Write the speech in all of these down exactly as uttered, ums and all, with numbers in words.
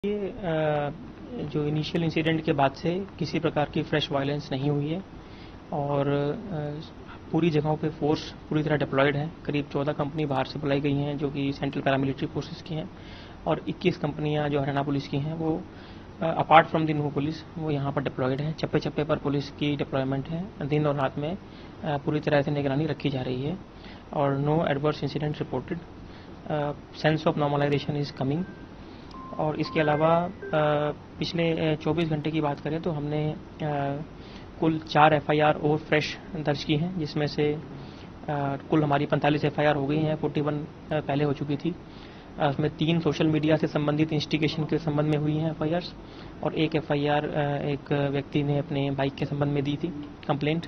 ये अ, जो initial incident के बाद से किसी प्रकार की फ्रेश वायलेंस नहीं हुई है और अ, पूरी जगहों पे फोर्स पूरी तरह डिप्लॉयड है। करीब चौदह कंपनी बाहर से बुलाई गई हैं जो कि सेंट्रल पैरामिलिट्री फोर्सेस की हैं और इक्कीस कंपनियां जो हरियाणा पुलिस की हैं वो apart from the new police वो यहाँ पर डिप्लॉयड है। चप्पे चप्पे पर पुलिस की डिप्लॉयमेंट है। दिन और रात में अ, पूरी तरह से निगरानी रखी जा रही है और no adverse incident reported. Sense of normalisation is coming. और इसके अलावा पिछले चौबीस घंटे की बात करें तो हमने कुल चार एफआईआर और फ्रेश दर्ज की हैं, जिसमें से कुल हमारी पैंतालीस एफआईआर हो गई हैं। इकतालीस पहले हो चुकी थी। उसमें तीन सोशल मीडिया से संबंधित इंस्टिगेशन के संबंध में हुई हैं एफआईआर और एक एफआईआर एक व्यक्ति ने अपने बाइक के संबंध में दी थी कंप्लेंट।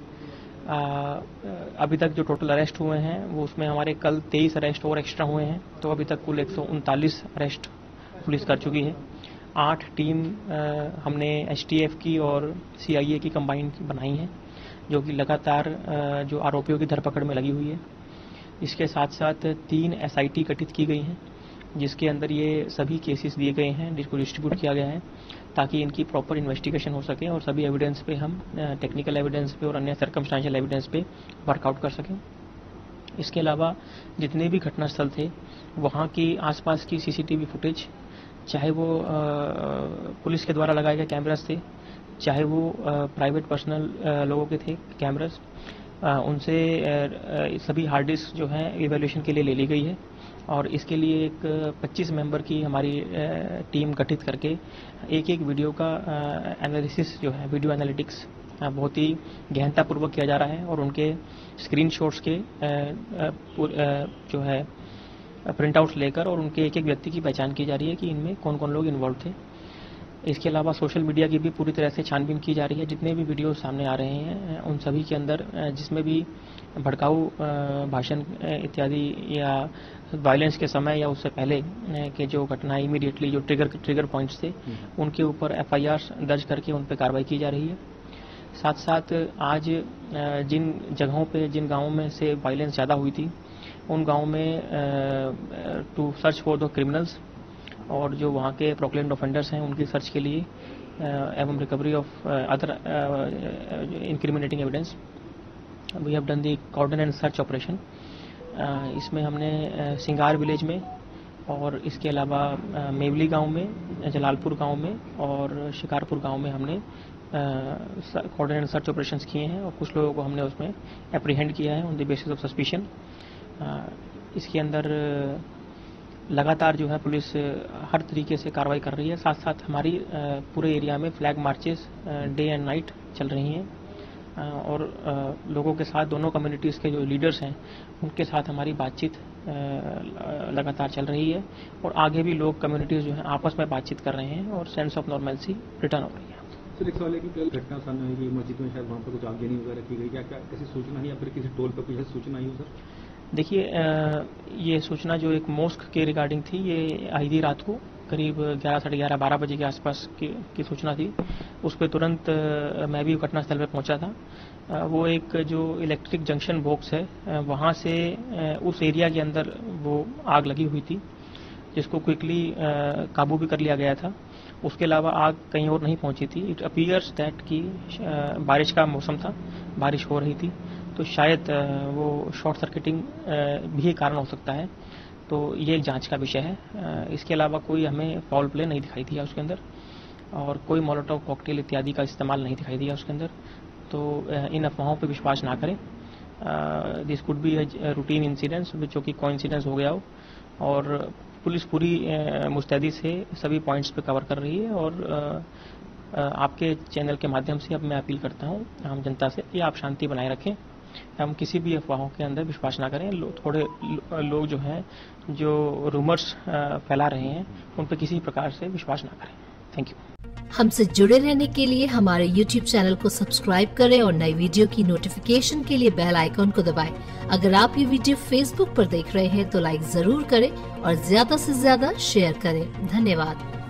अभी तक जो टोटल अरेस्ट हुए हैं वो उसमें हमारे कल तेईस अरेस्ट और एक्स्ट्रा हुए हैं, तो अभी तक कुल एक सौ उनतालीस अरेस्ट पुलिस कर चुकी है। आठ टीम आ, हमने एसटीएफ की और सीआईए की कंबाइन बनाई है जो कि लगातार आ, जो आरोपियों की धरपकड़ में लगी हुई है। इसके साथ साथ तीन एसआईटी गठित की गई हैं जिसके अंदर ये सभी केसेस दिए गए हैं, जिसको डिस्ट्रीब्यूट किया गया है ताकि इनकी प्रॉपर इन्वेस्टिगेशन हो सके और सभी एविडेंस पे हम टेक्निकल एविडेंस पे और अन्य सर्कमस्टेंशियल एविडेंस पे वर्कआउट कर सकें। इसके अलावा जितने भी घटनास्थल थे वहाँ की आसपास की सीसीटीवी फुटेज, चाहे वो आ, पुलिस के द्वारा लगाए गए कैमरास थे, चाहे वो प्राइवेट पर्सनल लोगों के थे कैमरास, उनसे आ, सभी हार्ड डिस्क जो हैं इवैल्यूएशन के लिए ले ली गई है और इसके लिए एक पच्चीस मेंबर की हमारी आ, टीम गठित करके एक एक वीडियो का एनालिसिस जो है वीडियो एनालिटिक्स बहुत ही गहनतापूर्वक किया जा रहा है और उनके स्क्रीनशॉट्स के आ, आ, जो है प्रिंट आउट्स लेकर और उनके एक एक व्यक्ति की पहचान की जा रही है कि इनमें कौन कौन लोग इन्वॉल्व थे। इसके अलावा सोशल मीडिया की भी पूरी तरह से छानबीन की जा रही है। जितने भी वीडियो सामने आ रहे हैं उन सभी के अंदर जिसमें भी भड़काऊ भाषण इत्यादि या वायलेंस के समय या उससे पहले के जो घटनाएं इमीडिएटली जो ट्रिगर ट्रिगर पॉइंट्स थे उनके ऊपर एफआईआर दर्ज करके उन पर कार्रवाई की जा रही है। साथ साथ आज जिन जगहों पे जिन गाँवों में से वायलेंस ज़्यादा हुई थी उन गाँव में to search for the criminals और जो वहाँ के प्रोक्लेम्ड ऑफेंडर्स हैं उनकी सर्च के लिए एवं recovery of other incriminating evidence we have done the cordon and search operation. इसमें हमने सिंगार विलेज में और इसके अलावा मेवली गांव में, जलालपुर गांव में और शिकारपुर गांव में हमने कॉर्डन एंड सर्च ऑपरेशंस किए हैं और कुछ लोगों को हमने उसमें एप्रीहेंड किया है on the basis of suspicion. इसके अंदर लगातार जो है पुलिस हर तरीके से कार्रवाई कर रही है। साथ साथ हमारी पूरे एरिया में flag marches day and night चल रही हैं और लोगों के साथ दोनों कम्युनिटीज़ के जो लीडर्स हैं उनके साथ हमारी बातचीत लगातार चल रही है और आगे भी लोग कम्युनिटीज़ जो हैं आपस में बातचीत कर रहे हैं और सेंस ऑफ नॉर्मलसी रिटर्न हो रही है। सर एक सवाल है कि कल घटना सामने आई कि मस्जिद में शायद वहाँ पर कुछ आगजनी वगैरह की गई, क्या क्या किसी सूचना नहीं या फिर किसी टोल पर कुछ सूचना आई हो सर? देखिए, ये सूचना जो एक मॉस्क के रिगार्डिंग थी ये आई थी रात को करीब ग्यारह साढ़े ग्यारह बारह बजे के आसपास की, की सूचना थी। उस पर तुरंत मैं भी घटनास्थल पर पहुंचा था। वो एक जो इलेक्ट्रिक जंक्शन बॉक्स है वहाँ से उस एरिया के अंदर वो आग लगी हुई थी जिसको क्विकली काबू भी कर लिया गया था। उसके अलावा आग कहीं और नहीं पहुंची थी। इट अपीयर्स दैट कि बारिश का मौसम था, बारिश हो रही थी तो शायद वो शॉर्ट सर्किटिंग भी कारण हो सकता है। तो ये एक जांच का विषय है। इसके अलावा कोई हमें फाउल प्ले नहीं दिखाई दिया उसके अंदर और कोई मोलोटोव कॉकटेल इत्यादि का इस्तेमाल नहीं दिखाई दिया उसके अंदर। तो इन अफवाहों पर विश्वास ना करें। This could be routine incidents जो कि कोइंसिडेंस हो गया हो और पुलिस पूरी मुस्तैदी से सभी पॉइंट्स पे कवर कर रही है और आपके चैनल के माध्यम से अब मैं अपील करता हूँ आम जनता से कि आप शांति बनाए रखें। हम किसी भी अफवाहों के अंदर विश्वास ना करें। लो, थोड़े लो, लोग जो हैं जो रूमर्स फैला रहे हैं उन पर किसी प्रकार से विश्वास ना करें। Thank you. हमसे जुड़े रहने के लिए हमारे यूट्यूब चैनल को सब्सक्राइब करें और नई वीडियो की नोटिफिकेशन के लिए बेल आइकॉन को दबाएं। अगर आप ये वीडियो फेसबुक पर देख रहे हैं तो लाइक जरूर करें और ज्यादा से ज्यादा शेयर करें। धन्यवाद।